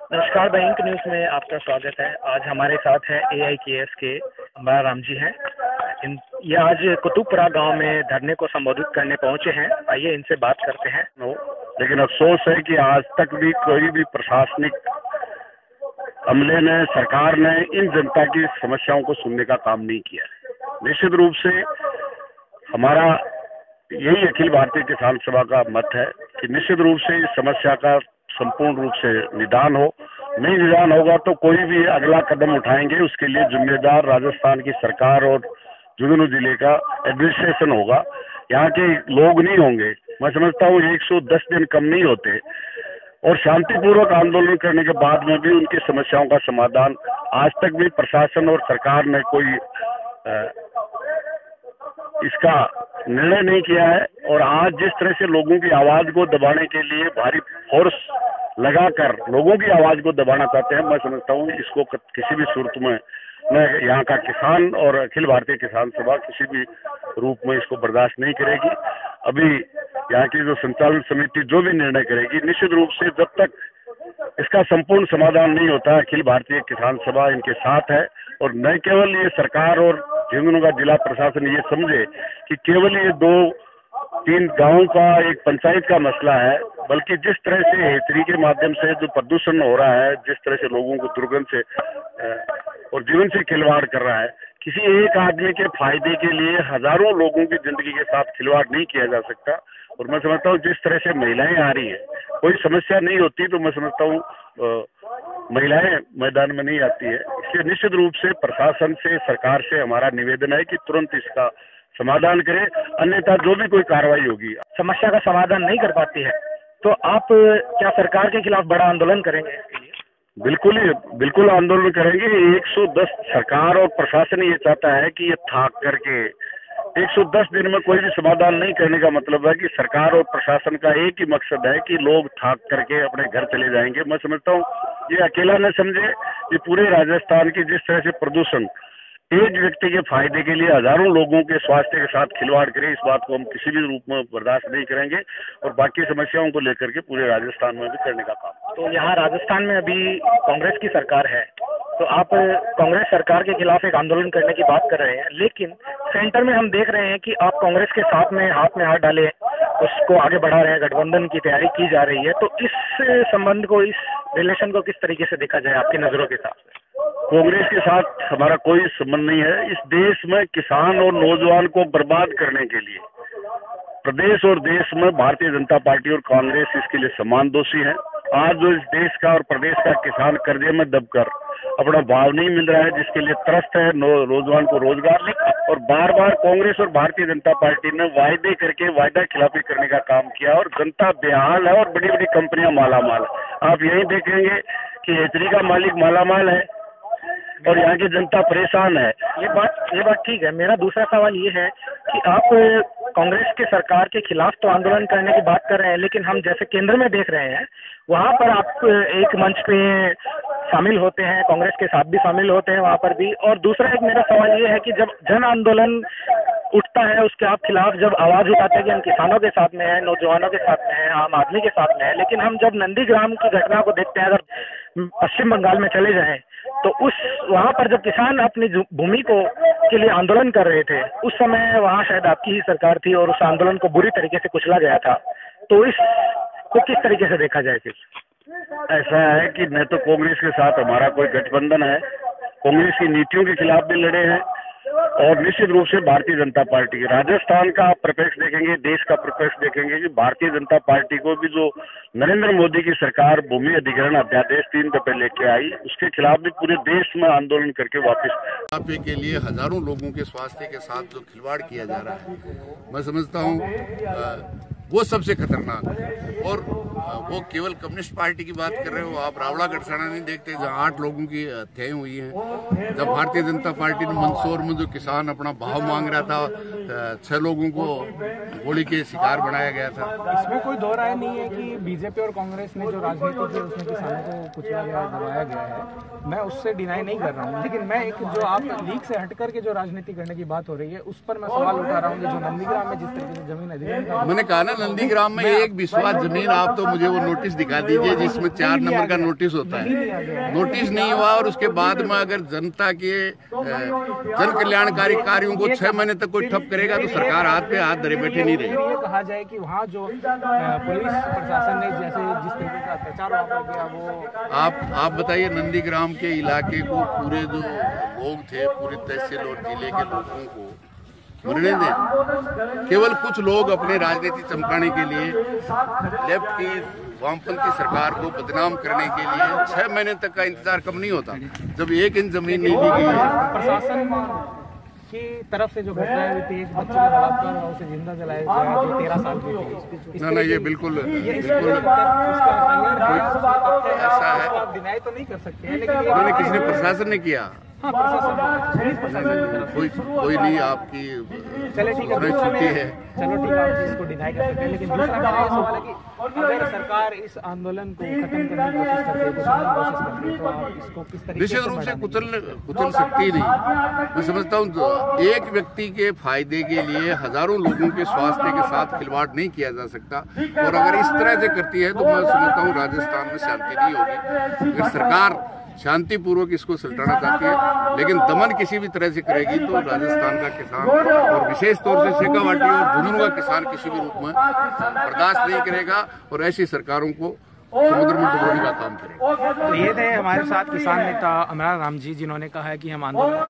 नमस्कार, bank news में आपका स्वागत है। आज हमारे साथ है AIKS के अम्बा राम जी हैं। ये आज कुतुबपुरा गांव में धरने को संबोधित करने पहुंचे हैं। आइए इनसे बात करते हैं। लेकिन अफसोस है कि आज तक भी कोई भी प्रशासनिक अमले ने, सरकार ने इन जनता की समस्याओं को सुनने का काम नहीं किया। निश्चित रूप से हमारा यही अखिल भारतीय किसान सभा का मत है कि निश्चित रूप से इस समस्या का संपूर्ण रूप से निदान हो। नहीं निदान होगा तो कोई भी अगला कदम उठाएंगे, उसके लिए जिम्मेदार राजस्थान की सरकार और झुंझुनू जिले का एडमिनिस्ट्रेशन होगा, यहाँ के लोग नहीं होंगे। मैं समझता हूँ 110 दिन कम नहीं होते और शांतिपूर्वक आंदोलन करने के बाद में भी उनकी समस्याओं का समाधान आज तक भी प्रशासन और सरकार ने कोई इसका निर्णय नहीं किया है। और आज जिस तरह से लोगों की आवाज को दबाने के लिए भारी फोर्स लगाकर लोगों की आवाज को दबाना चाहते हैं, मैं समझता हूँ इसको किसी भी सूरत में यहाँ का किसान और अखिल भारतीय किसान सभा किसी भी रूप में इसको बर्दाश्त नहीं करेगी। अभी यहाँ की जो संचालन समिति जो भी निर्णय करेगी, निश्चित रूप से जब तक इसका संपूर्ण समाधान नहीं होता, अखिल भारतीय किसान सभा इनके साथ है। और न केवल ये सरकार और झुंझुनू का जिला प्रशासन ये समझे कि केवल ये 2-3 गांवों का एक पंचायत का मसला है, बल्कि जिस तरह से हेतरी के माध्यम से जो प्रदूषण हो रहा है, जिस तरह से लोगों को दुर्गंध से और जीवन से खिलवाड़ कर रहा है, किसी एक आदमी के फायदे के लिए हजारों लोगों की जिंदगी के साथ खिलवाड़ नहीं किया जा सकता। और मैं समझता हूँ जिस तरह से महिलाएं आ रही है, कोई समस्या नहीं होती तो मैं समझता हूँ महिलाएं मैदान में नहीं आती है। इसलिए निश्चित रूप से प्रशासन से, सरकार से हमारा निवेदन है कि तुरंत इसका समाधान करे, अन्यथा जो भी कोई कार्रवाई होगी। समस्या का समाधान नहीं कर पाती है तो आप क्या सरकार के खिलाफ बड़ा आंदोलन करेंगे इसके लिए? बिल्कुल आंदोलन करेंगे। 110 सरकार और प्रशासन ये चाहता है कि ये थाक करके 110 दिन में कोई भी समाधान नहीं करने का मतलब है कि सरकार और प्रशासन का एक ही मकसद है कि लोग थाक करके अपने घर चले जाएंगे। मैं समझता हूँ ये अकेला न समझे, ये पूरे राजस्थान की जिस तरह से प्रदूषण एक व्यक्ति के फायदे के लिए हजारों लोगों के स्वास्थ्य के साथ खिलवाड़ करे, इस बात को हम किसी भी रूप में बर्दाश्त नहीं करेंगे और बाकी समस्याओं को लेकर के पूरे राजस्थान में भी करने का काम। तो यहाँ राजस्थान में अभी कांग्रेस की सरकार है, तो आप कांग्रेस सरकार के खिलाफ एक आंदोलन करने की बात कर रहे हैं, लेकिन सेंटर में हम देख रहे हैं कि आप कांग्रेस के साथ में हाथ में हाथ डाले उसको आगे बढ़ा रहे हैं, गठबंधन की तैयारी की जा रही है। तो इस संबंध को, इस रिलेशन को किस तरीके से देखा जाए आपकी नजरों के हिसाब से? कांग्रेस के साथ हमारा कोई संबंध नहीं है। इस देश में किसान और नौजवान को बर्बाद करने के लिए प्रदेश और देश में भारतीय जनता पार्टी और कांग्रेस इसके लिए समान दोषी है। आज जो इस देश का और प्रदेश का किसान कर्जे में दबकर अपना भाव नहीं मिल रहा है, जिसके लिए त्रस्त है नौजवान को रोजगार, और बार बार कांग्रेस और भारतीय जनता पार्टी ने वायदे करके वायदा खिलाफी करने का काम किया और जनता बेहाल है और बड़ी बड़ी कंपनियां मालामाल। आप यही देखेंगे कि हेतरी का मालिक मालामाल है और यहाँ की जनता परेशान है। ये बात ठीक है। मेरा दूसरा सवाल ये है कि आप कांग्रेस के सरकार के खिलाफ तो आंदोलन करने की बात कर रहे हैं, लेकिन हम जैसे केंद्र में देख रहे हैं वहाँ पर आप एक मंच पे शामिल होते हैं, कांग्रेस के साथ भी शामिल होते हैं वहाँ पर भी। और दूसरा एक मेरा सवाल ये है कि जब जन आंदोलन उठता है उसके आप खिलाफ जब आवाज उठाते हैं कि हम किसानों के साथ में है, नौजवानों के साथ में है, आम आदमी के साथ में है, लेकिन हम जब नंदीग्राम की घटना को देखते हैं, अगर पश्चिम बंगाल में चले जाएं तो वहाँ पर जब किसान अपनी भूमि के लिए आंदोलन कर रहे थे, उस समय वहाँ शायद आपकी ही सरकार थी और उस आंदोलन को बुरी तरीके से कुचला गया था। तो इसको किस तरीके से देखा जाए? फिर ऐसा है कि न तो कांग्रेस के साथ हमारा कोई गठबंधन है, कांग्रेस की नीतियों के खिलाफ भी लड़े हैं और निश्चित रूप से भारतीय जनता पार्टी, राजस्थान का आप परिप्रेक्ष्य देखेंगे, देश का परिप्रेक्ष्य देखेंगे कि भारतीय जनता पार्टी को भी जो नरेंद्र मोदी की सरकार भूमि अधिग्रहण अध्यादेश 3 दफे लेके आई, उसके खिलाफ भी पूरे देश में आंदोलन करके वापस के लिए हजारों लोगों के स्वास्थ्य के साथ जो खिलवाड़ किया जा रहा है, मैं समझता हूँ वो सबसे खतरनाक है। और वो केवल कम्युनिस्ट पार्टी की बात कर रहे हो, आप रावड़ा गढ़साना नहीं देखते जहाँ 8 लोगों की हत्याएं हुई हैं। जब भारतीय जनता पार्टी ने मंदसौर में जो किसान अपना भाव मांग रहा था, 6 लोगों को गोली के शिकार बनाया गया था। इसमें कोई दो राय नहीं है कि बीजेपी और कांग्रेस ने जो राजनीति की उसमें किसानों को कुचला गया, दबाया गया है। मैं उससे डिनाई नहीं कर रहा हूँ, लेकिन मैं एक जो आप लीग से हटकर के जो राजनीति करने की बात हो रही है उस पर मैं सवाल उठा रहा हूँ कि जो नंदीग्राम में जिस तरीके से जमीन अधिग्रहण, मैंने कहा ना नंदीग्राम में एक विश्वास जमीन, आप तो मुझे वो नोटिस दिखा दीजिए जिसमें 4 नंबर का नोटिस होता है, नोटिस नहीं हुआ और उसके बाद में अगर जनता के जन कल्याणकारी कार्यों को 6 महीने तक कोई ठप करेगा तो सरकार हाथ पे हाथ धरे बैठे नहीं रहेगी। ये कहा जाए कि वहाँ जो पुलिस प्रशासन ने जैसे जिस तरीके का अत्याचार वहाँ पर किया वो आप बताइए, नंदीग्राम के इलाके को पूरे जो लोग थे, पूरी तहसील और जिले के लोगों को मरने दें। केवल कुछ लोग अपने राजनीति चमकाने के लिए लेफ्ट की वामपंथी सरकार को बदनाम करने के लिए 6 महीने तक का इंतजार कम नहीं होता जब 1 इंच जमीन नहीं दी गई है। प्रशासन की तरफ से जो घटना है एक बच्चे को बलात्कार और उसे जिंदा जलाया गया जो 13 साल की थी। ना ये बिल्कुल ऐसा है, आप डिनाई तो नहीं कर सकते हैं, लेकिन उन्होंने किसने, प्रशासन ने किया? हाँ, प्रशासन कोई नहीं, आपकी चले ठीक है, छुट्टी है, चलो ठीक है, आप इसको डिनाई कर सकते हैं। लेकिन दूसरा मेरा ये सवाल है कि अगर सरकार इस आंदोलन को खत्म करने की कोशिश करती है, कोशिश करती है, तो आप इसको किस तरीके निश्चित रूप से कुचल सकती नहीं। मैं समझता हूँ एक व्यक्ति के फायदे के लिए हजारों लोगों के स्वास्थ्य के साथ खिलवाड़ नहीं किया जा सकता, और अगर इस तरह से करती है तो मैं समझता हूँ राजस्थान में शांति नहीं होगी। अगर सरकार शांतिपूर्वक इसको सुलटाना चाहती है, लेकिन दमन किसी भी तरह से करेगी तो राजस्थान का किसान और विशेष तौर से शेखावाटी और झुंझुनू का किसान किसी भी रूप में बर्दाश्त नहीं करेगा और ऐसी सरकारों को समुद्र में डुबोने का काम करेगा। तो ये थे हमारे साथ किसान नेता अमरा राम जी, जिन्होंने कहा है कि हम आंदोलन